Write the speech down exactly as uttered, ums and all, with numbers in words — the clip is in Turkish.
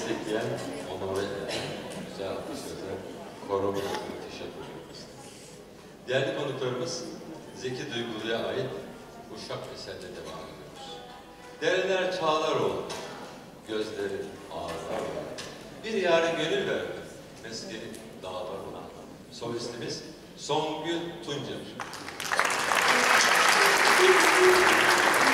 destekleyen, onore eden, güzel alkışlarınızı koruma teşekkür ediyoruz. Değerli konuklarımız, Zeki Duygulu'ya ait Uşak eserle devam ediyoruz. Dereler çağlar oldu, gözleri ağlar oldu. Bir yarın gönül verdi, meskeni dağlar oldu. Solistimiz Songül Tuncer.